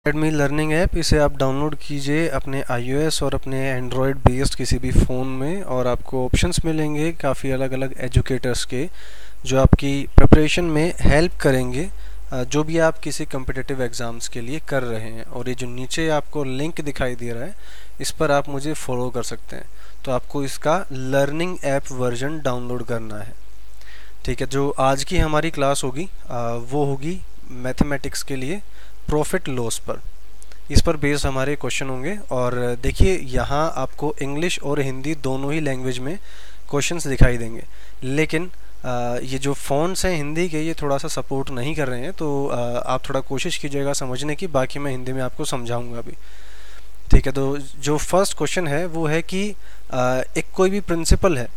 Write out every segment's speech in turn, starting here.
एडमी learning app, इसे आप download कीजिए अपने iOS और अपने एंड्रॉयड बेस्ड किसी भी फ़ोन में और आपको ऑप्शंस मिलेंगे काफ़ी अलग अलग एजुकेटर्स के जो आपकी प्रिपरेशन में हेल्प करेंगे जो भी आप किसी कम्पिटिटिव एग्ज़ाम्स के लिए कर रहे हैं। और ये जो नीचे आपको लिंक दिखाई दे रहा है इस पर आप मुझे फॉलो कर सकते हैं। तो आपको इसका लर्निंग ऐप वर्जन डाउनलोड करना है। ठीक है, जो आज की हमारी क्लास होगी वो होगी मैथमेटिक्स के लिए प्रॉफिट लॉस पर। इस पर बेस्ड हमारे क्वेश्चन होंगे। और देखिए यहाँ आपको इंग्लिश और हिंदी दोनों ही लैंग्वेज में क्वेश्चंस दिखाई देंगे, लेकिन ये जो फ़ॉन्ट्स हैं हिंदी के ये थोड़ा सा सपोर्ट नहीं कर रहे हैं, तो आप थोड़ा कोशिश कीजिएगा समझने की। बाकी मैं हिंदी में आपको समझाऊंगा अभी। ठीक है, तो जो फर्स्ट क्वेश्चन है वो है कि एक कोई भी प्रिंसिपल है,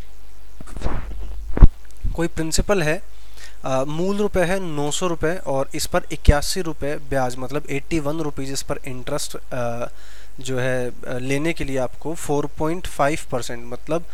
मूल रुपए है 900 रुपये और इस पर 81 रुपये ब्याज, मतलब 81 रुपीज़ इस पर इंटरेस्ट जो है लेने के लिए आपको 4.5% मतलब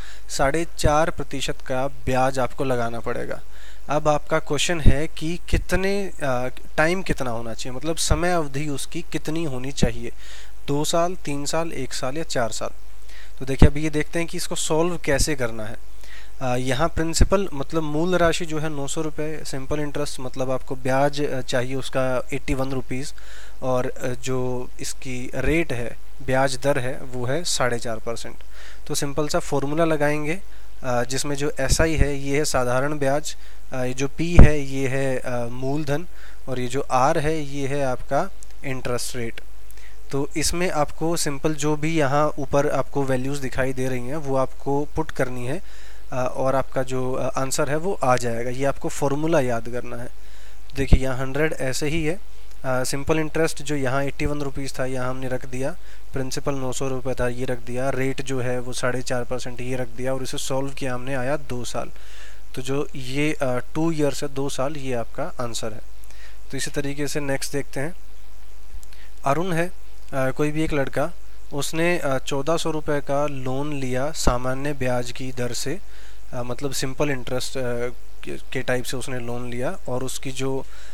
4.5% का ब्याज आपको लगाना पड़ेगा। अब आपका क्वेश्चन है कि कितने टाइम कितना होना चाहिए, मतलब समय अवधि उसकी कितनी होनी चाहिए, 2 साल, 3 साल, 1 साल या 4 साल। तो देखिए अभी ये देखते हैं कि इसको सॉल्व कैसे करना है। यहाँ प्रिंसिपल मतलब मूल राशि जो है 900 रुपये, सिंपल इंटरेस्ट मतलब आपको ब्याज चाहिए उसका 81 रुपीज़, और जो इसकी रेट है, ब्याज दर है, वो है 4.5%। तो सिंपल सा फॉर्मूला लगाएंगे जिसमें जो SI है ये है साधारण ब्याज, ये जो P है ये है मूलधन, और ये जो R है ये है आपका इंटरेस्ट रेट। तो इसमें आपको सिंपल जो भी यहाँ ऊपर आपको वैल्यूज़ दिखाई दे रही हैं वो आपको पुट करनी है और आपका जो आंसर है वो आ जाएगा। ये आपको फॉर्मूला याद करना है। देखिए यहाँ 100 ऐसे ही है। सिंपल इंटरेस्ट जो यहाँ 81 रुपीज़ था यहाँ हमने रख दिया, प्रिंसिपल 900 रुपये था ये रख दिया, रेट जो है वो 4.5% ये रख दिया, और इसे सॉल्व किया हमने, आया 2 साल। तो जो ये 2 ईयर्स है, 2 साल, ये आपका आंसर है। तो इसी तरीके से नेक्स्ट देखते हैं। अरुण है, कोई भी एक लड़का, उसने 1400 रुपये का लोन लिया सामान्य ब्याज की दर से, मतलब सिंपल इंटरेस्ट के टाइप से उसने लोन लिया, और उसकी जो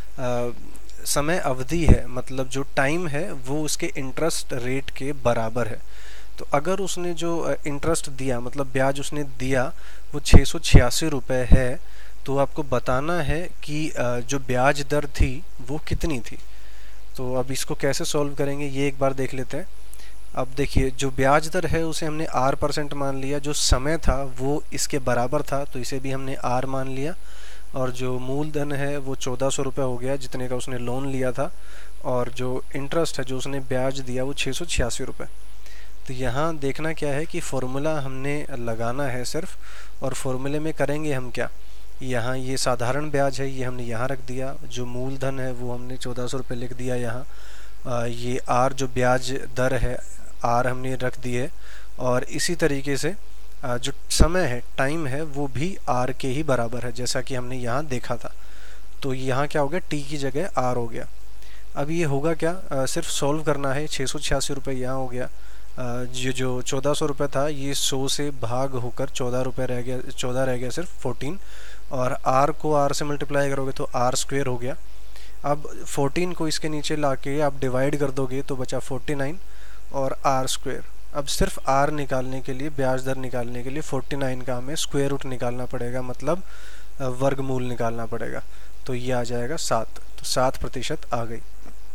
समय अवधि है, मतलब जो टाइम है, वो उसके इंटरेस्ट रेट के बराबर है। तो अगर उसने जो इंटरेस्ट दिया, मतलब ब्याज उसने दिया, वो 686 रुपये है, तो आपको बताना है कि जो ब्याज दर थी वो कितनी थी। तो अब इसको कैसे सॉल्व करेंगे ये एक बार देख लेते हैं। अब देखिए जो ब्याज दर है उसे हमने R% मान लिया, जो समय था वो इसके बराबर था तो इसे भी हमने R मान लिया, और जो मूलधन है वो 1400 रुपये हो गया जितने का उसने लोन लिया था, और जो इंटरेस्ट है जो उसने ब्याज दिया वो 686 रुपये। तो यहाँ देखना क्या है कि फॉर्मूला हमने लगाना है सिर्फ, और फॉर्मूले में करेंगे हम क्या, यहाँ ये साधारण ब्याज है ये हमने यहाँ रख दिया, जो मूलधन है वो हमने 1400 रुपये लिख दिया यहाँ, ये R जो ब्याज दर है R हमने रख दी है, और इसी तरीके से जो समय है, टाइम है, वो भी R के ही बराबर है जैसा कि हमने यहाँ देखा था। तो यहाँ क्या हो गया, T की जगह R हो गया। अब ये होगा क्या, सिर्फ सॉल्व करना है। 686 रुपये यहाँ हो गया, ये जो 1400 रुपये था ये 100 से भाग होकर 14 रुपये रह गया, 14 रह गया सिर्फ 14, और R को R से मल्टीप्लाई करोगे तो R² हो गया। अब 14 को इसके नीचे लाके आप डिवाइड कर दोगे तो बचा 49 और R²। अब सिर्फ R निकालने के लिए, ब्याज दर निकालने के लिए 49 का हमें स्क्वायर रूट निकालना पड़ेगा, मतलब वर्गमूल निकालना पड़ेगा। तो ये आ जाएगा 7, तो 7% आ गई।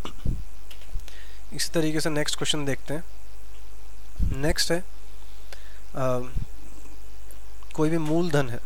इस तरीके से नेक्स्ट क्वेश्चन देखते हैं। नेक्स्ट है कोई भी मूलधन है,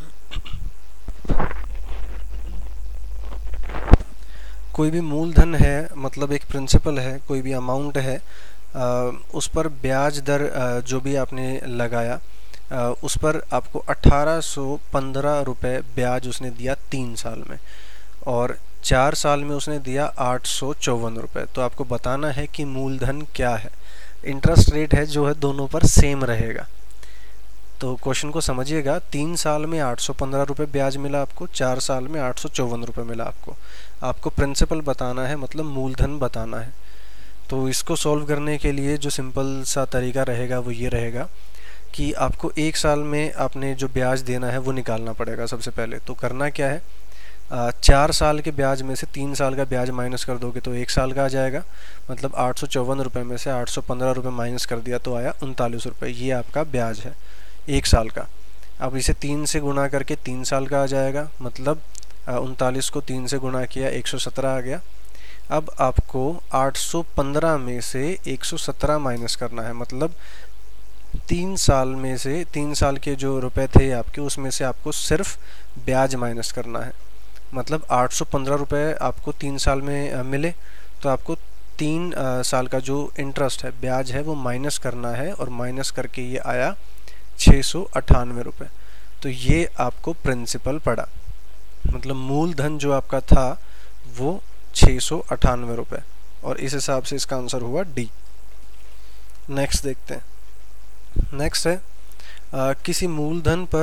कोई भी मूलधन है मतलब एक प्रिंसिपल है, कोई भी अमाउंट है, उस पर ब्याज दर जो भी आपने लगाया उस पर आपको 1815 रुपये ब्याज उसने दिया 3 साल में, और 4 साल में उसने दिया 854 रुपये। तो आपको बताना है कि मूलधन क्या है। इंटरेस्ट रेट है जो है दोनों पर सेम रहेगा। तो क्वेश्चन को समझिएगा, 3 साल में 815 रुपये ब्याज मिला आपको, 4 साल में 854 रुपये मिला आपको प्रिंसिपल बताना है, मतलब मूलधन बताना है। तो इसको सॉल्व करने के लिए जो सिंपल सा तरीका रहेगा वो ये रहेगा कि आपको 1 साल में आपने जो ब्याज देना है वो निकालना पड़ेगा सबसे पहले। तो करना क्या है, 4 साल के ब्याज में से 3 साल का ब्याज माइनस कर दोगे तो 1 साल का आ जाएगा। मतलब 854 रुपये में से 815 रुपये माइनस कर दिया तो आया 39 रुपये। ये आपका ब्याज है 1 साल का। अब इसे 3 से गुणा करके 3 साल का आ जाएगा। मतलब 39 को 3 से गुणा किया 117 आ गया। अब आपको 815 में से 117 माइनस करना है। मतलब 3 साल में से 3 साल के जो रुपए थे आपके, उसमें से आपको सिर्फ ब्याज माइनस करना है। मतलब 815 रुपये आपको 3 साल में मिले, तो आपको 3 साल का जो इंटरेस्ट है, ब्याज है, वो माइनस करना है। और माइनस करके ये आया 698 रुपये। तो ये आपको प्रिंसिपल पड़ा। मतलब मूलधन जो आपका था वो 698 रुपये, और इस हिसाब से इसका आंसर हुआ डी। नेक्स्ट देखते हैं। नेक्स्ट है किसी मूलधन पर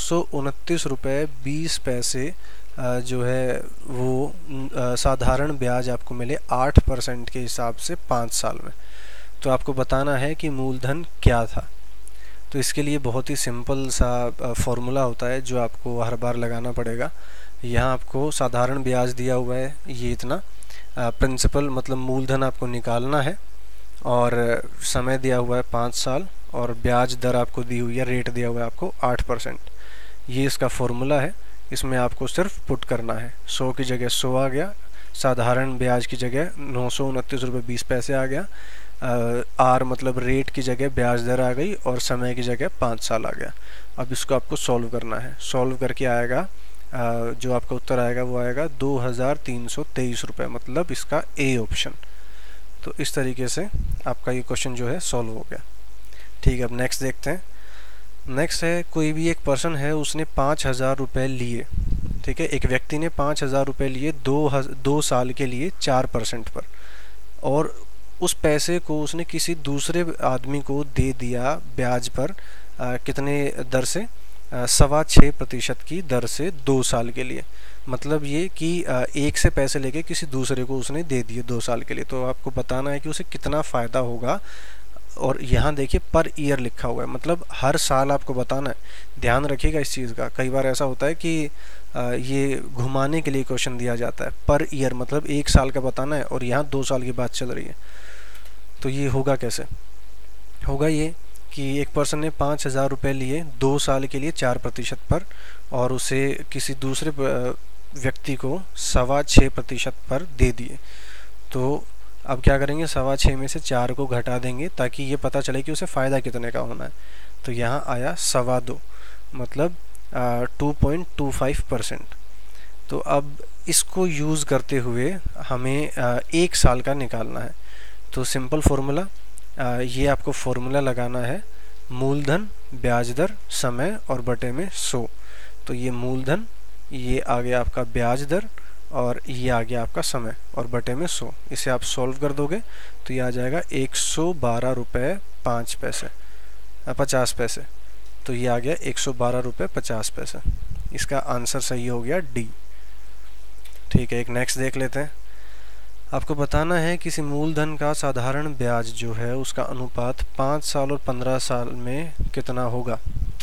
929 रुपये 20 पैसे जो है वो साधारण ब्याज आपको मिले 8% के हिसाब से 5 साल में। तो आपको बताना है कि मूलधन क्या था। तो इसके लिए बहुत ही सिंपल सा फॉर्मूला होता है जो आपको हर बार लगाना पड़ेगा। यहाँ आपको साधारण ब्याज दिया हुआ है ये इतना, प्रिंसिपल मतलब मूलधन आपको निकालना है, और समय दिया हुआ है 5 साल, और ब्याज दर आपको दी हुई है, रेट दिया हुआ है आपको 8%। ये इसका फॉर्मूला है। इसमें आपको सिर्फ पुट करना है। 100 की जगह 100 आ गया, साधारण ब्याज की जगह 929 रुपये 20 पैसे आ गया, आर मतलब रेट की जगह ब्याज दर आ गई, और समय की जगह 5 साल आ गया। अब इसको आपको सॉल्व करना है। सॉल्व करके आएगा जो आपका उत्तर आएगा वो आएगा 2323 रुपये, मतलब इसका ए ऑप्शन। तो इस तरीके से आपका ये क्वेश्चन जो है सॉल्व हो गया। ठीक है, अब नेक्स्ट देखते हैं। नेक्स्ट है कोई भी एक पर्सन है, उसने 5000 रुपये लिए। ठीक है, एक व्यक्ति ने 5000 रुपये लिए 2 साल के लिए 4% पर, और उस पैसे को उसने किसी दूसरे आदमी को दे दिया ब्याज पर कितने दर से, 6.25% की दर से 2 साल के लिए। मतलब ये कि एक से पैसे लेके किसी दूसरे को उसने दे दिए 2 साल के लिए। तो आपको बताना है कि उसे कितना फ़ायदा होगा। और यहाँ देखिए पर ईयर लिखा हुआ है, मतलब हर साल आपको बताना है। ध्यान रखिएगा इस चीज़ का। कई बार ऐसा होता है कि ये घुमाने के लिए क्वेश्चन दिया जाता है। पर ईयर मतलब 1 साल का बताना है, और यहाँ 2 साल की बात चल रही है। तो ये होगा कैसे? होगा ये कि एक पर्सन ने 5000 रुपये लिए 2 साल के लिए 4% पर, और उसे किसी दूसरे व्यक्ति को 6.25% पर दे दिए। तो अब क्या करेंगे, 6.25 में से 4 को घटा देंगे ताकि ये पता चले कि उसे फ़ायदा कितने का होना है। तो यहाँ आया 2.25, मतलब 2.25%। तो अब इसको यूज़ करते हुए हमें 1 साल का निकालना है। तो सिंपल फार्मूला, ये आपको फार्मूला लगाना है, मूलधन ब्याज दर समय और बटे में 100। तो ये मूलधन, ये आ गया आपका ब्याज दर, और ये आ गया आपका समय, और बटे में 100। इसे आप सॉल्व कर दोगे तो ये आ जाएगा 112 रुपये 50 पैसे। तो ये आ गया 112 रुपये 50 पैसे। इसका आंसर सही हो गया डी। ठीक है, एक नेक्स्ट देख लेते हैं। आपको बताना है किसी मूलधन का साधारण ब्याज जो है उसका अनुपात 5 साल और 15 साल में कितना होगा।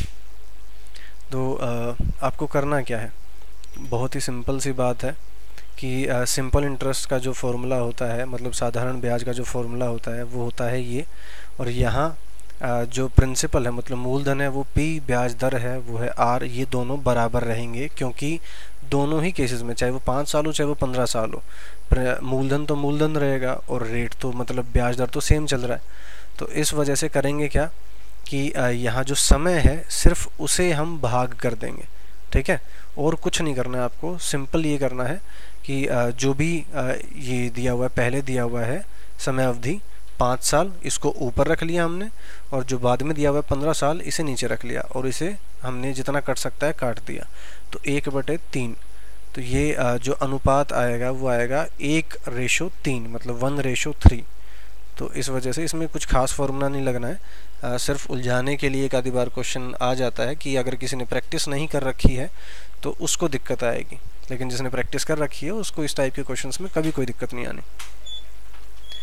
तो आपको करना क्या है, बहुत ही सिंपल सी बात है कि सिंपल इंटरेस्ट का जो फॉर्मूला होता है, मतलब साधारण ब्याज का जो फॉर्मूला होता है वो होता है ये, और यहाँ जो प्रिंसिपल है मतलब मूलधन है वो P, ब्याज दर है वो है R। ये दोनों बराबर रहेंगे क्योंकि दोनों ही केसेस में, चाहे वो 5 साल हो चाहे वो 15 साल हो, मूलधन तो मूलधन रहेगा और रेट तो मतलब ब्याज दर तो सेम चल रहा है। तो इस वजह से करेंगे क्या कि यहाँ जो समय है सिर्फ उसे हम भाग कर देंगे। ठीक है, और कुछ नहीं करना है आपको। सिंपल ये करना है कि जो भी ये दिया हुआ है, पहले दिया हुआ है समय अवधि 5 साल, इसको ऊपर रख लिया हमने, और जो बाद में दिया हुआ है 15 साल इसे नीचे रख लिया, और इसे हमने जितना कट सकता है काट दिया। तो 1/3। तो ये जो अनुपात आएगा वो आएगा 1:3, मतलब 1:3। तो इस वजह से इसमें कुछ खास फॉर्मूला नहीं लगना है। सिर्फ उलझाने के लिए एक आधी बार क्वेश्चन आ जाता है कि अगर किसी ने प्रैक्टिस नहीं कर रखी है तो उसको दिक्कत आएगी, लेकिन जिसने प्रैक्टिस कर रखी है उसको इस टाइप के क्वेश्चंस में कभी कोई दिक्कत नहीं आनी।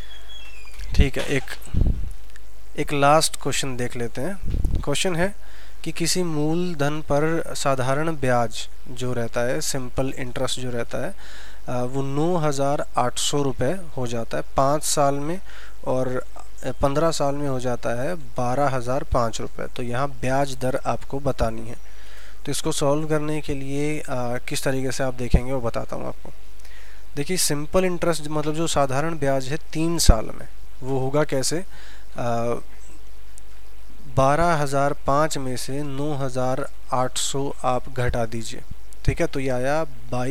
ठीक है, एक लास्ट क्वेश्चन देख लेते हैं। क्वेश्चन है कि किसी मूलधन पर साधारण ब्याज जो रहता है, सिंपल इंटरेस्ट जो रहता है, वो 9,800 रुपये हो जाता है 5 साल में, और 15 साल में हो जाता है 12,005 रुपये। तो यहाँ ब्याज दर आपको बतानी है। तो इसको सॉल्व करने के लिए किस तरीके से आप देखेंगे वो बताता हूँ आपको। देखिए, सिंपल इंटरेस्ट मतलब जो साधारण ब्याज है 3 साल में, वो होगा कैसे? 12,005 में से 9,800 आप घटा दीजिए, ठीक है, तो ये आया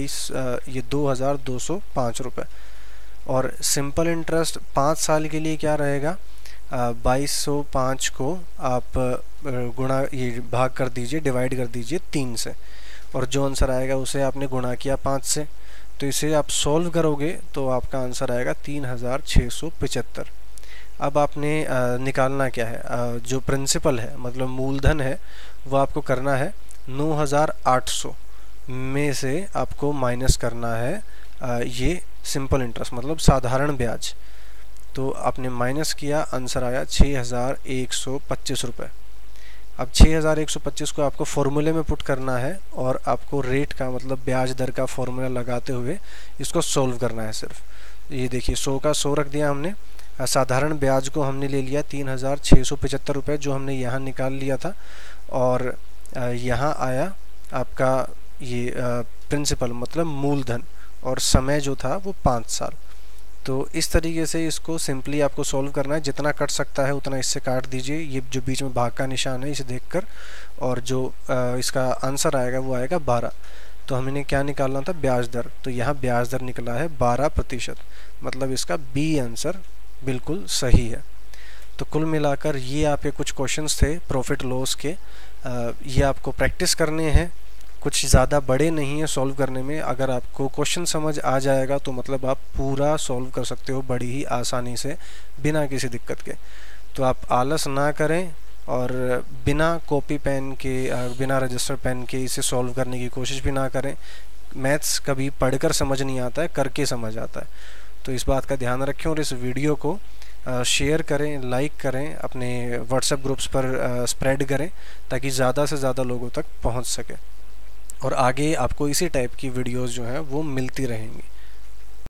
2,205 रुपये। और सिंपल इंटरेस्ट 5 साल के लिए क्या रहेगा? 2,205 को आप गुणा, ये भाग कर दीजिए, डिवाइड कर दीजिए 3 से, और जो आंसर आएगा उसे आपने गुणा किया 5 से। तो इसे आप सॉल्व करोगे तो आपका आंसर आएगा 3,675। अब आपने निकालना क्या है? जो प्रिंसिपल है मतलब मूलधन है, वो आपको करना है 9,800 में से आपको माइनस करना है ये सिंपल इंटरेस्ट मतलब साधारण ब्याज। तो आपने माइनस किया, आंसर आया 6,125 रुपये। अब 6,125 को आपको फॉर्मूले में पुट करना है, और आपको रेट का मतलब ब्याज दर का फॉर्मूला लगाते हुए इसको सॉल्व करना है सिर्फ। ये देखिए, 100 का 100 रख दिया हमने। साधारण ब्याज को हमने ले लिया 3,675 रुपये, जो हमने यहाँ निकाल लिया था, और यहाँ आया आपका ये प्रिंसिपल मतलब मूलधन, और समय जो था वो 5 साल। तो इस तरीके से इसको सिंपली आपको सॉल्व करना है। जितना कट सकता है उतना इससे काट दीजिए, ये जो बीच में भाग का निशान है इसे देखकर, और जो इसका आंसर आएगा वो आएगा 12। तो हमने क्या निकालना था? ब्याज दर। तो यहाँ ब्याज दर निकला है 12%, मतलब इसका बी आंसर बिल्कुल सही है। तो कुल मिलाकर ये आपके कुछ क्वेश्चंस थे प्रॉफिट लॉस के। ये आपको प्रैक्टिस करने हैं, कुछ ज़्यादा बड़े नहीं है सॉल्व करने में। अगर आपको क्वेश्चन समझ आ जाएगा तो मतलब आप पूरा सॉल्व कर सकते हो बड़ी ही आसानी से, बिना किसी दिक्कत के। तो आप आलस ना करें, और बिना कॉपी पेन के, बिना रजिस्टर पेन के इसे सॉल्व करने की कोशिश भी ना करें। मैथ्स कभी पढ़कर समझ नहीं आता है, करके समझ आता है। तो इस बात का ध्यान रखें, और इस वीडियो को शेयर करें, लाइक करें, अपने व्हाट्सएप ग्रुप्स पर स्प्रेड करें, ताकि ज़्यादा से ज़्यादा लोगों तक पहुंच सके, और आगे आपको इसी टाइप की वीडियोस जो हैं वो मिलती रहेंगी।